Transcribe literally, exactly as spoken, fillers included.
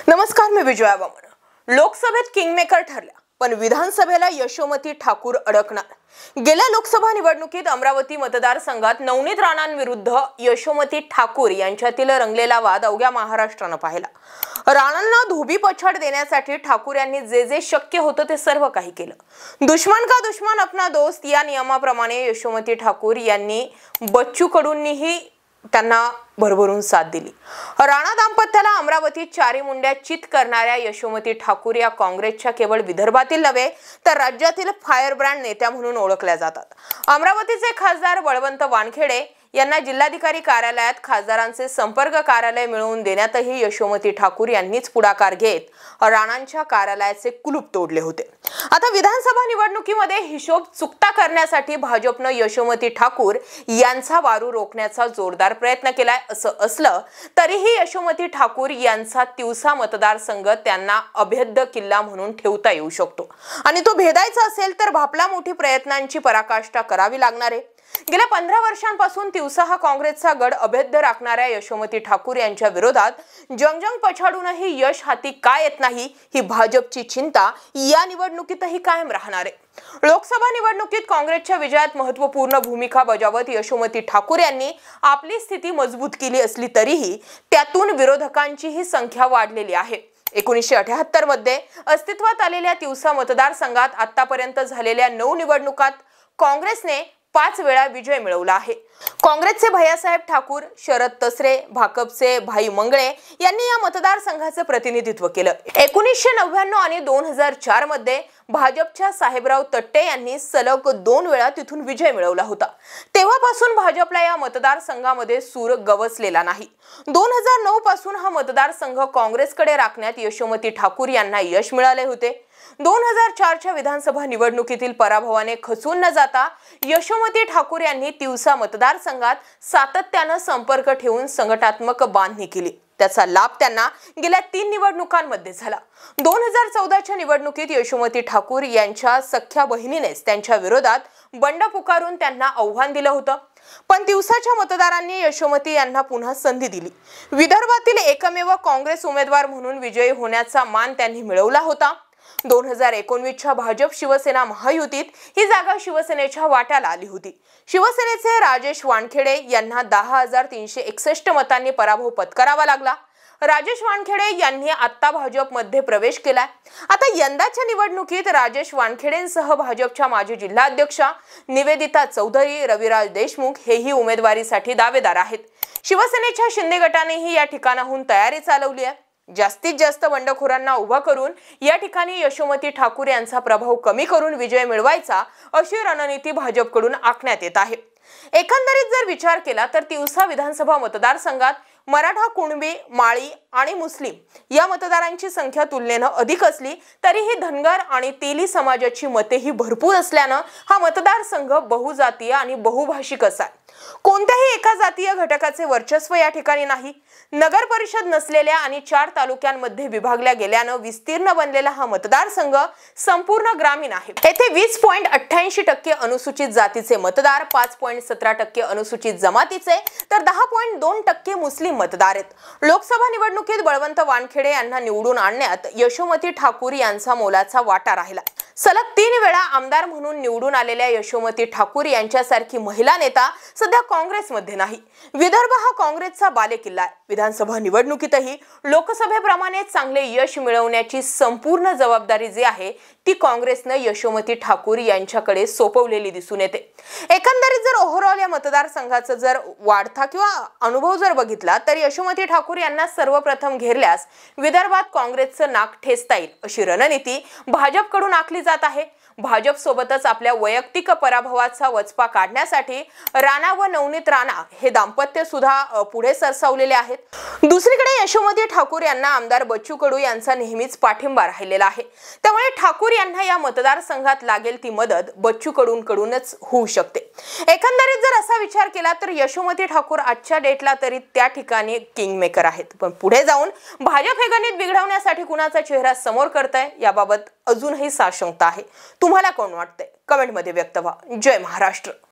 नमस्कार, मी विजया वामन। लोकसभेत किंगमेकर ठरल्या, पण विधानसभेला यशोमती ठाकूर अडकणार। गेल्या लोकसभा निवडणुकीत अमरावती मतदारसंघात नवनीत राणांविरुद्ध यशोमती ठाकूर यांच्यातील रंगलेला वाद अवघ्या महाराष्ट्रानं पाहिला। राणांना धोबी पछाड देण्यासाठी ठाकूर यांनी जे जे शक्य होतं ते सर्व काही केलं। दुश्मन का दुश्मन अपना दोस्त या नियमाप्रमाणे यशोमती ठाकूर यांनी बच्चू कडूंनीही त्यांना भरभरून साथ दिली। राणा दाम्पत्याला अमरावतीत चारी मुंड्या चित करणाऱ्या यशोमती ठाकूर या काँग्रेसच्या केवळ विदर्भातील नव्हे तर राज्यातील फायर ब्रँड नेत्या म्हणून ओळखल्या जातात। अमरावतीचे खासदार बळवंत वानखेडे यांना जिल्हाधिकारी कार्यालयात खासदारांचे संपर्क कार्यालय मिळवून देण्यातही यशोमती ठाकूर यांनीच पुढाकार घेत राणांच्या कार्यालयाचे कुलूप तोडले होते। आता विधानसभा निवडणुकीमध्ये हिशोब चुकता करण्यासाठी भाजपनं यशोमती ठाकूर यांचा वारू रोखण्याचा जोरदार प्रयत्न केलाय। असं असलं तरीही यशोमती ठाकूर यांचा तिवसा मतदारसंघ त्यांना अभेद्य किल्ला म्हणून ठेवता येऊ शकतो आणि तो भेदायचा असेल तर भापला मोठी प्रयत्नांची पराकाष्ठा करावी लागणार आहे। गेल्या पंधरा वर्षांपासून तिवसा हा काँग्रेसचा गड अभेद्य राखणाऱ्या यशोमती ठाकूर यांच्या विरोधात जंगजंग पछाडूनही यश हाती का येत नाही ही भाजपची चिंता या निवडणुकीतही कायम राहणार आहे। लोकसभा निवडणुकीत काँग्रेसच्या विजयात महत्त्वपूर्ण भूमिका बजावत यशोमती ठाकूर यांनी आपली स्थिती मजबूत केली असली तरीही त्यातून विरोधकांचीही संख्या वाढलेली आहे। एकोणीसशे अठ्याहत्तर मध्ये अस्तित्वात आलेल्या तिवसा मतदारसंघात आतापर्यंत झालेल्या नऊ निवडणुकात काँग्रेसने पाच वेळा विजय मिळवला आहे। काँग्रेसचे भैयासाहेब ठाकूर, शरद तसरे, भाकपचे भाई मंगळे यांनी या मतदारसंघाचे प्रतिनिधित्व केलं। एकोणीसशे नव्याण्णव आणि दोन हजार चार मध्ये भाजपच्या साहेबराव तट्टे यांनी सलग दोन वेळा तिथून विजय मिळवला होता। तेव्हापासून भाजपला या मतदारसंघामध्ये सूर गवसलेला नाही। दोन हजार नऊ पासून हा मतदारसंघ काँग्रेसकडे राखण्यात यशोमती ठाकूर यांना यश मिळाले होते। दोन हजार चारच्या विधानसभा निवडणुकीतील पराभवाने खचून न जाता यशोमती ठाकूर यांनी तिवसा मतदारसंघात सातत्याने संपर्क ठेवून संघटनात्मक बांधणी केली। त्याचा लाभ त्यांना गेल्या तीन निवडणुकांमध्ये झाला। दोन हजार चौदाच्या निवडणुकीत यशोमती ठाकूर यांच्या सख्या बहिणीनेच त्यांच्या विरोधात बंड पुकारून त्यांना आव्हान दिलं होतं, पण तिवसाच्या मतदारांनी यशोमती यांना पुन्हा संधी दिली। विदर्भातील एकमेव काँग्रेस उमेदवार म्हणून विजयी होण्याचा मान त्यांनी मिळवला होता। दोन हजार एकोणवीसच्या भाजप शिवसेना महायुतीत ही जागा शिवसेनेच्या वाट्याला आली होती। शिवसेनेचे राजेश वानखेडे यांना दहा हजार तीनशे एकसष्ट मतांनी पराभव पत्करावा लागला। राजेश वानखेडे यांनी आता भाजपमध्ये प्रवेश केलाय। आता यंदाच्या निवडणुकीत राजेश वानखेडेंसह भाजपच्या माजी जिल्हाध्यक्षा निवेदिता चौधरी, रविराज देशमुख हेही उमेदवारीसाठी दावेदार आहेत। शिवसेनेच्या शिंदे गटानेही या ठिकाणाहून तयारी चालवली आहे। जास्तीत जास्त बंडखोरांना उभा करून या ठिकाणी यशोमती ठाकूर यांचा प्रभाव कमी करून विजय मिळवायचा अशी रणनीती भाजपकडून आखण्यात येत आहे। एकंदरीत जर विचार केला तर तिवसा विधानसभा मतदारसंघात मराठा, कुणबी, माळी आणि मुस्लिम या मतदारांची संख्या तुलनेनं अधिक असली तरीही धनगर आणि तेली समाजाची मतेही भरपूर असल्यानं हा मतदारसंघ बहुजातीय आणि बहुभाषिक असा। कोणत्याही एका जातीय घटकाचे वर्चस्व या ठिकाणी नाही। नगर परिषद नसलेल्या आणि चार तालुक्यांमध्ये विभागल्या गेल्यानं विस्तीर्ण बनलेला हा मतदारसंघ संपूर्ण ग्रामीण आहे। येथे वीस पॉइंट अठ्ठ्याऐंशी टक्के अनुसूचित जातीचे मतदार, पाच पॉइंट सतरा टक्के अनुसूचित जमातीचे तर दहा पॉइंट दोन टक्के मुस्लिम मतदार आहेत। लोकसभा निवडणुकीत बळवंत वानखेडे यांना निवडून आणण्यात यशोमती ठाकूर यांचा मोलाचा वाटा राहिला। सलग तीन वेळा आमदार म्हणून निवडून आलेल्या यशोमती ठाकूर यांच्यासारखी महिला नेता सध्या काँग्रेसमध्ये नाही। विदर्भ हा काँग्रेसचा बालेकिल्ला आहे। विधानसभा निवडणुकीतही लोकसभेप्रमाणे चांगले यश मिळवण्याची संपूर्ण जबाबदारी जी आहे ती काँग्रेसने यशोमती ठाकूर यांच्याकडे सोपवलेली दिसून येते। एकंदरीत जर ओव्हरऑल या मतदारसंघाचा जर वाढता किंवा अनुभव जर बघितला तर यशोमती ठाकूर यांना सर्वप्रथम घेरल्यास विदर्भात काँग्रेसचं नाक ठेचता येईल अशी रणनीती भाजपकडून आखली जात आहे। भाजप सोबतच आपल्या वैयक्तिक पराभवाचा वचपा काढण्यासाठी राणा व नवनीत राणा हे दाम्पत्य सुद्धा पुढे सरसावलेले आहेत। दुसरीकडे यशोमती ठाकूर यांना आमदार बच्चू कडू यांचा नेहमीच पाठिंबा राहिलेला आहे। त्यामुळे ठाकूर यांना या मतदारसंघात लागेल ती मदत बच्चू कडूंकडूनच होऊ शकते। एकंदरीत जर असा विचार केला तर यशोमती ठाकूर आजच्या डेटला तरी त्या ठिकाणी किंगमेकर आहेत, पण पुढे जाऊन भाजप हे गणित बिघडवण्यासाठी कुणाचा चेहरा समोर करताय याबाबत अजूनही साशंकता आहे। तुम्हाला कोण वाटतंय? कमेंटमध्ये व्यक्त व्हा। जय महाराष्ट्र।